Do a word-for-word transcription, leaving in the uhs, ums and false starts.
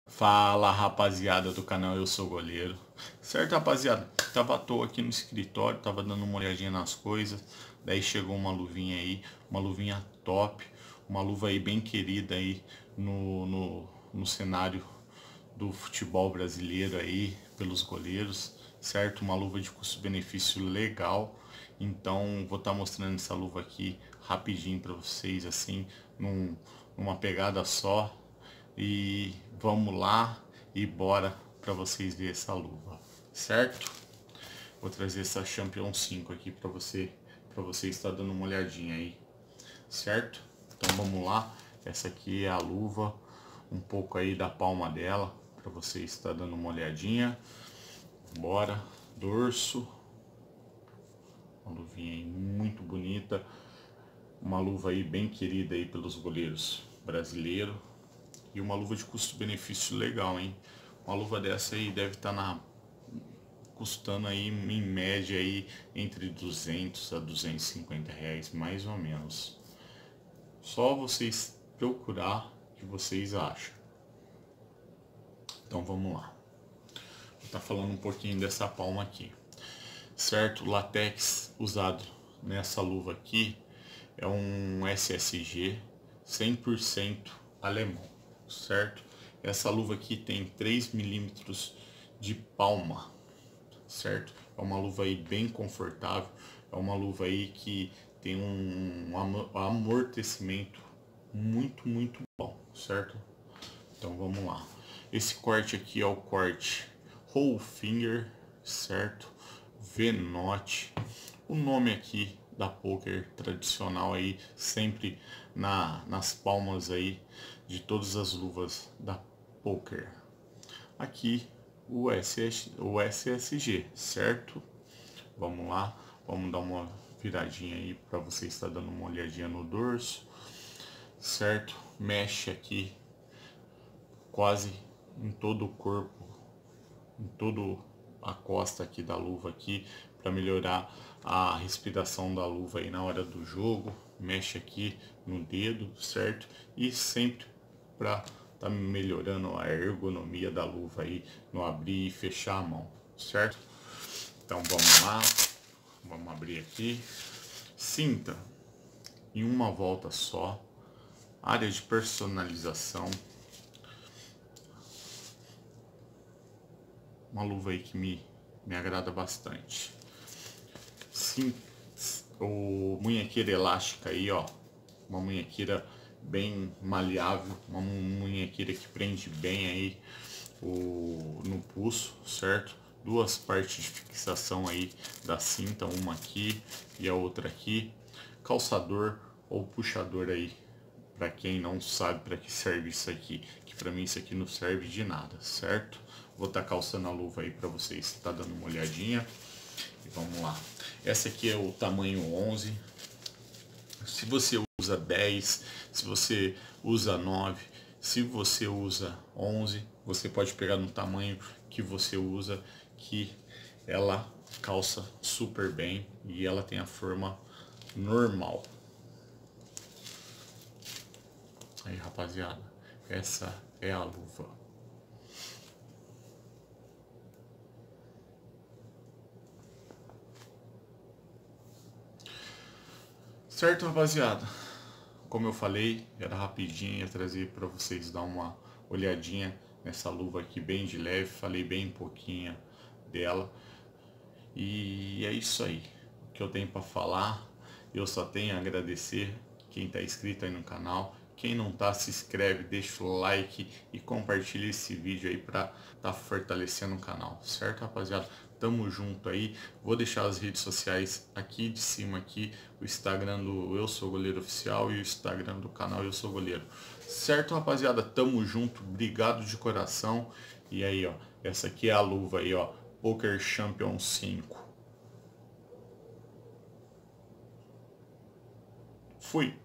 Fala, rapaziada do canal Eu Sou Goleiro. Certo, rapaziada? Tava à toa aqui no escritório, tava dando uma olhadinha nas coisas. Daí chegou uma luvinha aí, uma luvinha top, uma luva aí bem querida aí no, no, no cenário do futebol brasileiro aí, pelos goleiros, certo? Uma luva de custo-benefício legal. Então vou estar tá mostrando essa luva aqui rapidinho para vocês, assim, num, numa pegada só. E vamos lá e bora para vocês verem essa luva, certo? Vou trazer essa Champion cinco aqui para você, para você estar dando uma olhadinha aí, certo? Então vamos lá, essa aqui é a luva, um pouco aí da palma dela, para você estar dando uma olhadinha. Bora, dorso, uma luvinha aí muito bonita, uma luva aí bem querida aí pelos goleiros brasileiros. E uma luva de custo-benefício legal, hein? Uma luva dessa aí deve estar tá na custando aí em média aí entre duzentos a duzentos e cinquenta reais, mais ou menos. Só vocês procurar que vocês acham. Então vamos lá. Vou estar tá falando um pouquinho dessa palma aqui. Certo? O latex usado nessa luva aqui é um S S G cem por cento alemão. Certo? Essa luva aqui tem três milímetros de palma, certo? É uma luva aí bem confortável, é uma luva aí que tem um amortecimento muito, muito bom, certo? Então vamos lá. Esse corte aqui é o corte Whole Finger, certo? V-Knot. O nome aqui da poker tradicional aí, sempre na, nas palmas aí de todas as luvas da poker. Aqui o, S S, o S S G, certo? Vamos lá, vamos dar uma viradinha aí para você estar dando uma olhadinha no dorso, certo? Mexe aqui quase em todo o corpo, em todo a costa aqui da luva aqui, para melhorar a respiração da luva aí na hora do jogo. Mexe aqui no dedo, certo? E sempre para tá melhorando a ergonomia da luva aí no abrir e fechar a mão, certo? Então vamos lá, vamos abrir aqui. Cinta em uma volta só, área de personalização. Uma luva aí que me, me agrada bastante. Sim, o munhequeira elástica aí, ó, uma munhequeira bem maleável, uma munhequeira que prende bem aí o, no pulso, certo? Duas partes de fixação aí da cinta, uma aqui e a outra aqui. Calçador ou puxador aí, para quem não sabe para que serve isso aqui, que para mim isso aqui não serve de nada, certo? Vou estar tá calçando a luva aí para vocês, tá dando uma olhadinha. E vamos lá. Essa aqui é o tamanho onze. Se você usa dez, se você usa nove, se você usa onze, você pode pegar no tamanho que você usa, que ela calça super bem e ela tem a forma normal. Aí, rapaziada, essa é a luva. Certo, rapaziada? Como eu falei, era rapidinho, ia trazer para vocês dar uma olhadinha nessa luva aqui bem de leve. Falei bem pouquinho dela. E é isso aí que eu tenho para falar. Eu só tenho a agradecer quem está inscrito aí no canal. Quem não tá, se inscreve, deixa o like e compartilha esse vídeo aí para tá fortalecendo o canal, certo, rapaziada? Tamo junto aí. Vou deixar as redes sociais aqui de cima aqui, o Instagram do Eu Sou Goleiro Oficial e o Instagram do canal Eu Sou Goleiro. Certo, rapaziada? Tamo junto, obrigado de coração. E aí, ó, essa aqui é a luva aí, ó, Poker Champion cinco. Fui.